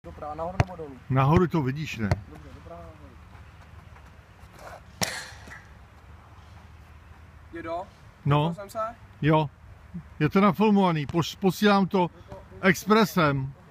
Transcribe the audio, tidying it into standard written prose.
Doprava, nahoru nebo dolů? Nahoru to vidíš, ne? Dobře, doprava nahoru. Jedo? No, Jsem se? jo. Je to nafilmovaný, posílám to expresem.